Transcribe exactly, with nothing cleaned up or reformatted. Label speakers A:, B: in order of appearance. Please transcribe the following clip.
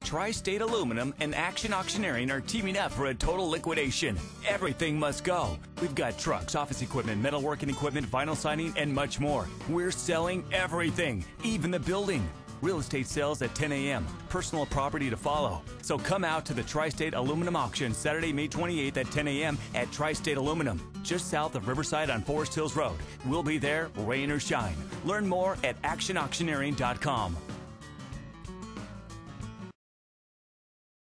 A: Tri-State Aluminum and Action Auctioneering are teaming up for a total liquidation. Everything must go. We've got trucks, office equipment, metalworking equipment, vinyl siding, and much more. We're selling everything, even the building. Real estate sales at ten a m Personal property to follow. So come out to the Tri-State Aluminum Auction Saturday, May twenty-eighth at ten a m at Tri-State Aluminum, just south of Riverside on Forest Hills Road. We'll be there, rain or shine. Learn more at action auctioneering dot com.